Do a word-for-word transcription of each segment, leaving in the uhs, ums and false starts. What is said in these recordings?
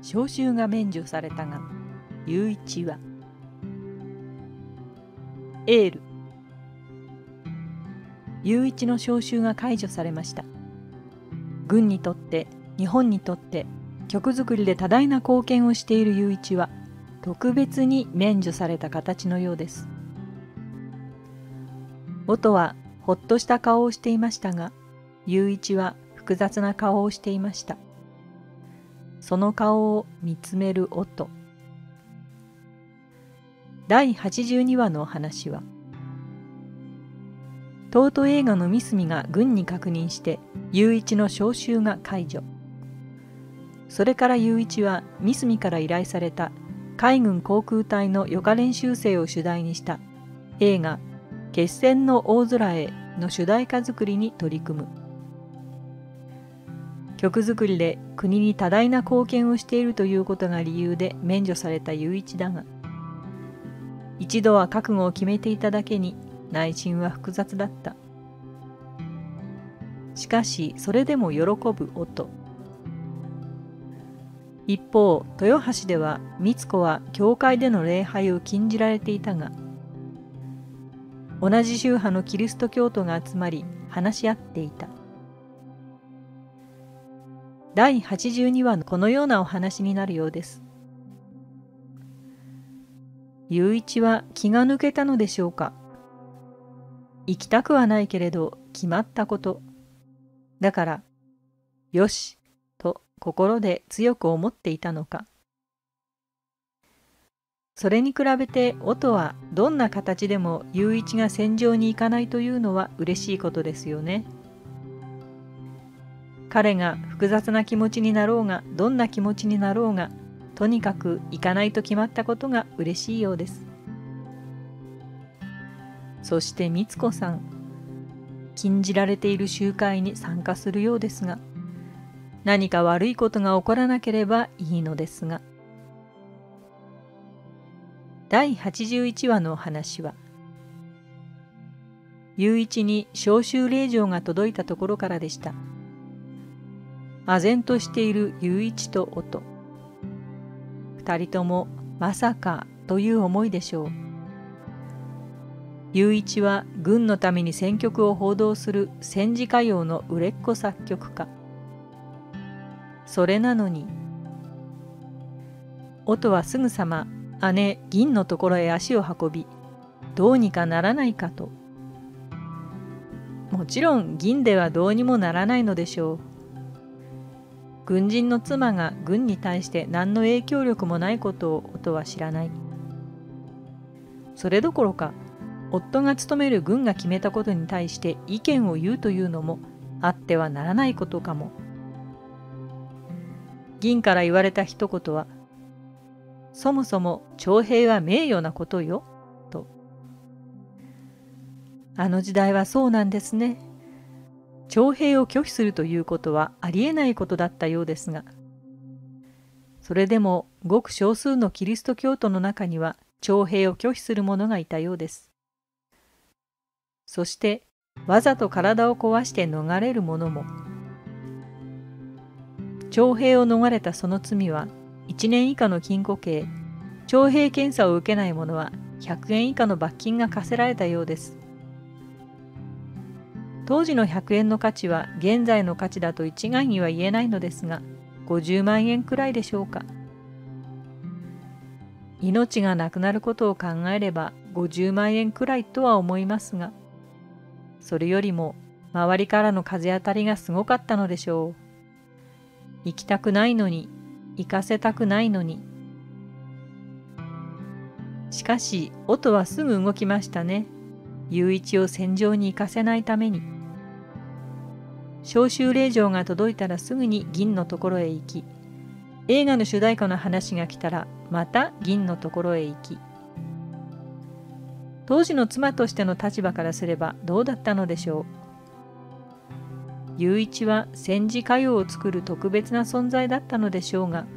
召集が免除されたが、雄一はエール。雄一の召集が解除されました。軍にとって、日本にとって、曲作りで多大な貢献をしている雄一は、特別に免除された形のようです。音はほっとした顔をしていましたが、雄一は複雑な顔をしていました。その顔を見つめる音。だいはちじゅうにわのお話は、東都映画の三角が軍に確認して雄一の召集が解除。それから雄一は三角から依頼された海軍航空隊の予科練習生を主題にした映画「決戦の大空へ」の主題歌作りに取り組む。曲作りで国に多大な貢献をしているということが理由で免除された雄一だが、一度は覚悟を決めていただけに内心は複雑だった。しかしそれでも喜ぶ音。一方、豊橋では美津子は教会での礼拝を禁じられていたが、同じ宗派のキリスト教徒が集まり話し合っていた。だいはちじゅうにわのこのようなお話になるようです。雄一は気が抜けたのでしょうか。行きたくはないけれど決まったこと。だから、よし、と心で強く思っていたのか。それに比べて音はどんな形でも雄一が戦場に行かないというのは嬉しいことですよね。彼が複雑な気持ちになろうがどんな気持ちになろうが、とにかく行かないと決まったことが嬉しいようです。そして美津子さん、禁じられている集会に参加するようですが、何か悪いことが起こらなければいいのですが。だいはちじゅういちわのお話は、雄一に召集令状が届いたところからでした。唖然としている雄一と音。二人ともまさかという思いでしょう。雄一は軍のために戦局を報道する戦時歌謡の売れっ子作曲家。それなのに、音はすぐさま姉銀のところへ足を運び、どうにかならないかと。もちろん銀ではどうにもならないのでしょう。軍人の妻が軍に対して何の影響力もないことを音は知らない。それどころか、夫が勤める軍が決めたことに対して意見を言うというのもあってはならないことかも。銀から言われた一言は、そもそも徴兵は名誉なことよ、と。あの時代はそうなんですね。徴兵を拒否するということはありえないことだったようですが、それでもごく少数のキリスト教徒の中には徴兵を拒否する者がいたようです。そしてわざと体を壊して逃れる者も。徴兵を逃れたその罪はいちねん以下の禁錮刑、徴兵検査を受けない者はひゃくえん以下の罰金が課せられたようです。当時のひゃくえんの価値は現在の価値だと一概には言えないのですが、ごじゅうまんえんくらいでしょうか。命がなくなることを考えればごじゅうまんえんくらいとは思いますが、それよりも周りからの風当たりがすごかったのでしょう。行きたくないのに、行かせたくないのに。しかし、音はすぐ動きましたね。雄一を戦場に行かせないために。召集令状が届いたらすぐに銀のところへ行き、映画の主題歌の話が来たらまた銀のところへ行き。当時の妻としての立場からすればどうだったのでしょう。雄一は戦時歌謡を作る特別な存在だったのでしょうが、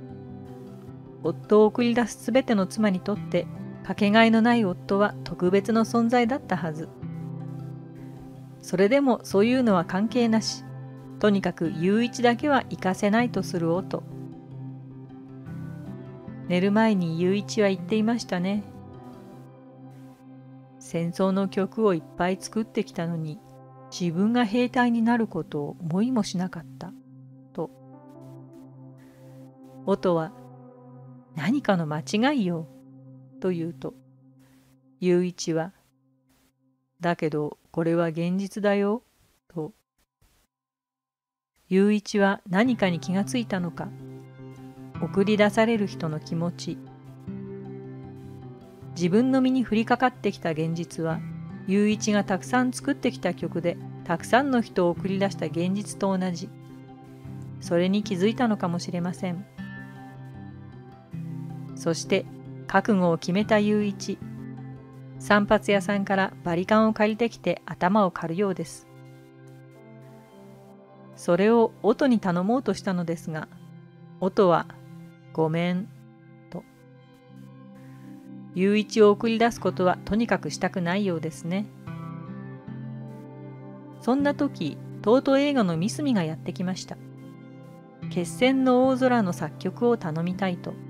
夫を送り出すすべての妻にとってかけがえのない夫は特別の存在だったはず。それでもそういうのは関係なし、とにかく雄一だけは行かせないとする音。 寝る前に雄一は言っていましたね。戦争の曲をいっぱい作ってきたのに、自分が兵隊になることを思いもしなかった、と。音は、何かの間違いよ、と言うと、雄一は、だけどこれは現実だよ、と。雄一は何かに気がついたのか、送り出される人の気持ち、自分の身に降りかかってきた現実は、雄一がたくさん作ってきた曲でたくさんの人を送り出した現実と同じ。それに気づいたのかもしれません。そして覚悟を決めた雄一。散髪屋さんからバリカンを借りてきて頭を刈るようです。それを音に頼もうとしたのですが、音はごめんと。雄一を送り出すことはとにかくしたくないようですね。そんな時、とうとう映画のミスミがやってきました。決戦の大空の作曲を頼みたいと。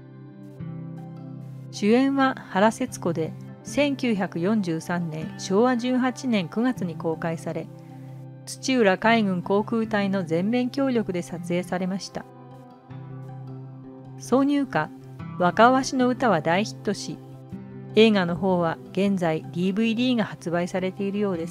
主演は原節子で、せんきゅうひゃくよんじゅうさんねんしょうわじゅうはちねんくがつに公開され、土浦海軍航空隊の全面協力で撮影されました。挿入歌「若わしの歌」は大ヒットし、映画の方は現在 ディーブイディー が発売されているようです。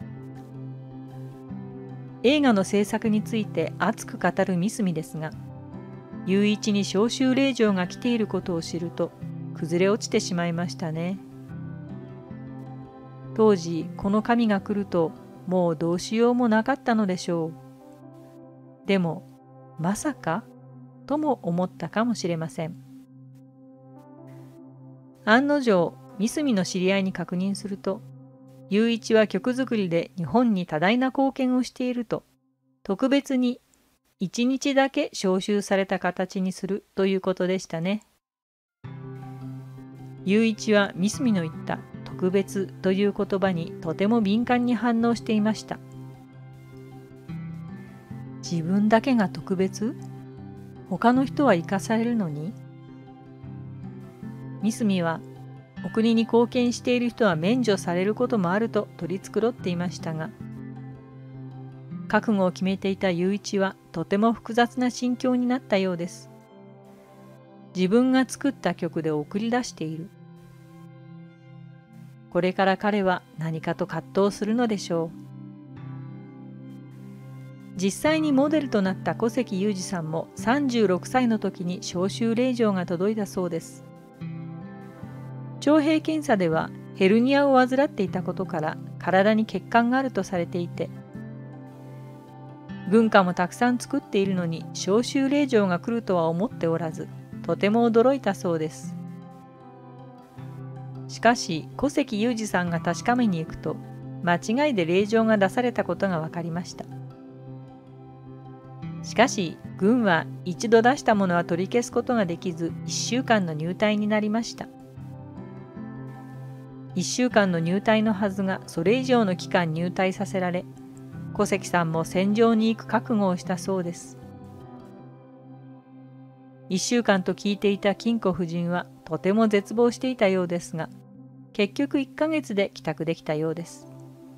映画の制作について熱く語るミスミですが、雄一に召集令状が来ていることを知ると崩れ落ちてしまいましたね。当時この紙が来るともうどうしようもなかったのでしょう。でもまさかとも思ったかもしれません。案の定ミスミの知り合いに確認すると、雄一は曲作りで日本に多大な貢献をしていると、特別に一日だけ招集された形にするということでしたね。雄一はミスミの言った特別という言葉にとても敏感に反応していました。自分だけが特別？他の人は生かされるのに？ミスミは、お国に貢献している人は免除されることもあると取り繕っていましたが、覚悟を決めていた雄一はとても複雑な心境になったようです。自分が作った曲で送り出している。これから彼は何かと葛藤するのでしょう。実際にモデルとなった小関裕二さんもさんじゅうろくさいの時に召集令状が届いたそうです。徴兵検査ではヘルニアを患っていたことから体に血管があるとされていて、軍歌もたくさん作っているのに召集令状が来るとは思っておらず、とても驚いたそうです。しかし小関裕二さんが確かめに行くと、間違いで令状が出されたことが分かりました。しかし軍は一度出したものは取り消すことができず、いっしゅうかんの入隊になりました。いっしゅうかんの入隊のはずがそれ以上の期間入隊させられ、小関さんも戦場に行く覚悟をしたそうです。いっしゅうかんと聞いていた金子夫人はとても絶望していたようですが、結局いっかげつで帰宅できたようです。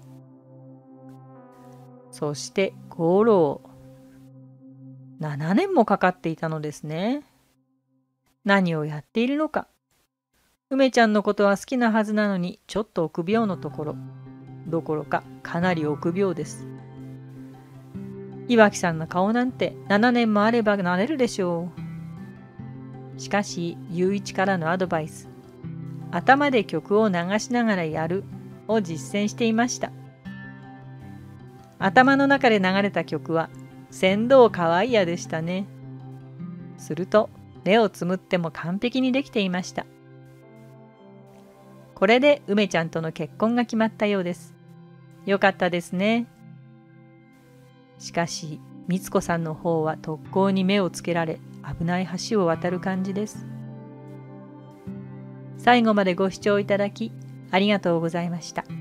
そしてご老。ななねんもかかっていたのですね。何をやっているのか。梅ちゃんのことは好きなはずなのに、ちょっと臆病のところ。どころかかなり臆病です。岩木さんの顔なんてななねんもあればなれるでしょう。しかし雄一からのアドバイス、頭で曲を流しながらやるを実践していました。頭の中で流れた曲は船頭かわいやでしたね。すると目をつむっても完璧にできていました。これで梅ちゃんとの結婚が決まったようです。よかったですね。しかし光子さんの方は特攻に目をつけられ、危ない橋を渡る感じです。最後までご視聴いただきありがとうございました。